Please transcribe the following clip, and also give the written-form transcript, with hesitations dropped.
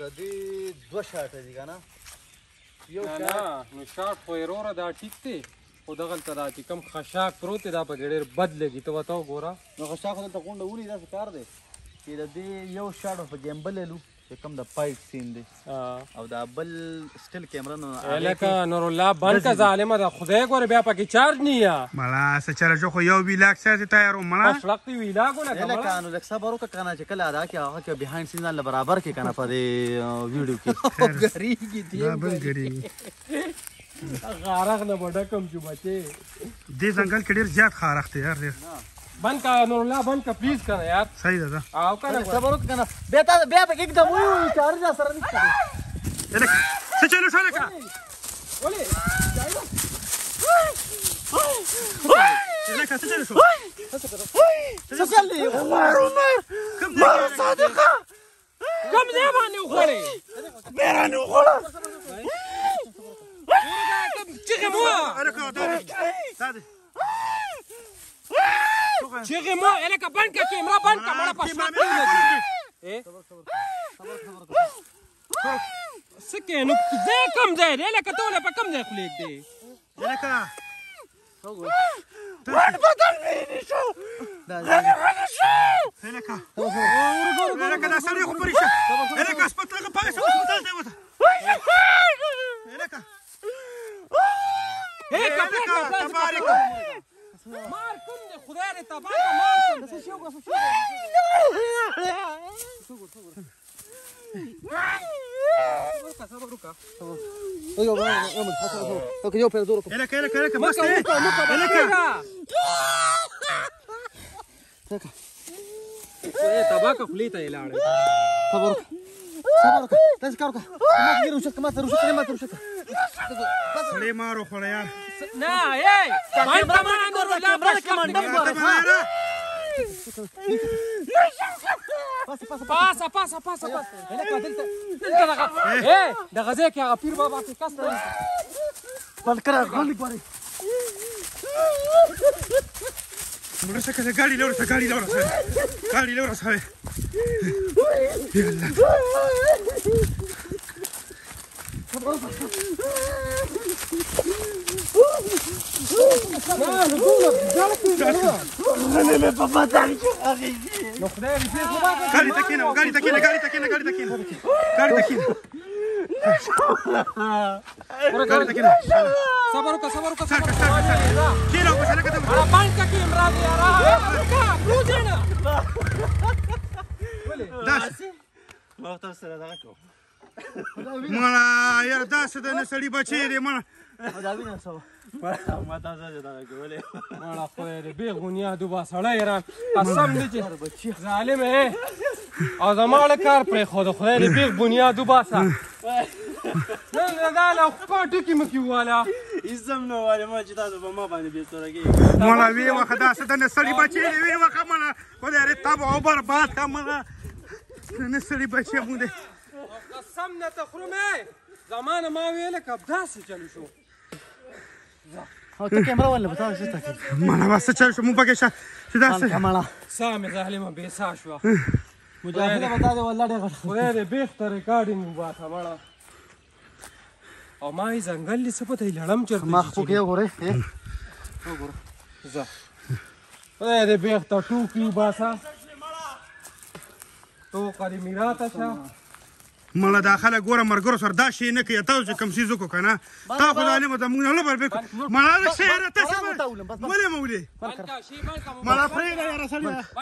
د دې دوه شاټه دي که نه یو نه نو شاټ خو یې وروره دا ټیک دی خو دغلته دا چې کوم خشاک پروت دی دا پکې ډېر بد لګي ته ورته وګوره نو خشاک خو دلته غونډه ولي داسې کار دی چې د دې یو شاټ په ګیمبل لرو چې کوم د فایټ سین دی او دا بل سټیل کیمرا نو لکه نور الله بند که ظالمه ده خدای ګوره بیا پکې چارج نه یا ملا څه چله شو خو یو ویلاګ ساتي تیار وم مړه بس وخت ویلاګونه لکه نو لږ صبر وکړه که نه چې کله ادا کړې هغه کې بیهایند سین له برابر کې که نه په دې ویډیو کې ګریږي دا بل ګریږي خارغ نه به ډکم چې بچې دې ځنګل کې ډېر زیات خارښ دی یار ډېر بند کا نور الله بند کا پلیز کنه یار صحیح ده او کنه صبر وکړه که نه بیا پکې एकदम وایو چارج را سره نشته لکه څه چلو شو لکه ولې لکه څه چلو شو څه چل دی عمر صادقه کوم ځای باندې وخوړې میرا نه وخوړه چیغې مو چیغې مو الکه بند کا کیمرا بند کا مړه په شمال کې څه کې نو ځای کم ځای دی لکه ته په کم ځای خلیک دی لکه پټ بدل ویني شو دا لکه دا سړی خو پرې شه لکه هسپتال کې پاګه هسپتال دی وته لکه تبارک مار کوم دی خدای دې تبارک مار کوم څه شو یو پر دورو لکه بس لکه تباکه خلی ته لاړې صبر وکړه تاسو کار وکړه ما ته روشته سړی مارو خوړه یار نه ای باندې ما نور لا پاسه دغه ځای کې هغه پیر بابا کې کس بند کړه غونډې پورې مړه څه کړه ګاډي لوړه سره یالله ګاډي ته کېنه صبر وکړه کېنه وبسه لکه ته بند کا کیمرا دی یاره بلوجنه ما تاسو سره دغه کوم مړه یار داسې د نه سړي بچی دی مړه دا وینم سو ما تاسو سره دغه کولې مړه خدای دې بې بنیادو با سړی را قسم دې چې ظالم یې او زما له کار پرېښود خدای دې بې بنیادو باسه نه دا له ټکي مکې وواله ایزم نو واله ما چې تاسو په ما باندې بېستوره کېږي مړه وی وخت داسې د نه سړي بچی دی وی وخت مړه خدای دې تباه او برباد کړه مړه نه سړي بچی مونږ دی قسم نه ته خورمې زمانه ما ویله که داسې چلو شو او ته کیمرا ولې په تاسو ته مړه بس چل شو مونږ پکې شه چې داسې کماله ساه مې ظالمه بې ساه شوه مجاهده بتا دې والله ډېر خدای دې بېخته ریکارډینګ وباسه مړه او ما یې ځنګل دې څه پته یې لړم چېرته مخ خو کې وګورئ ځه خدای دې بېخته ټوکي وباسه ټوکه دې میراته شه مړه دا خلک ګوره ملګرو سره دا شی نه کوي تاسو چې کوم څیز وکړو که نه تا خو ظالمه ته موږ نه بربېږو مړه لږ شه یاره تاسې ولې مولې مړه پرېږده یاره سړیه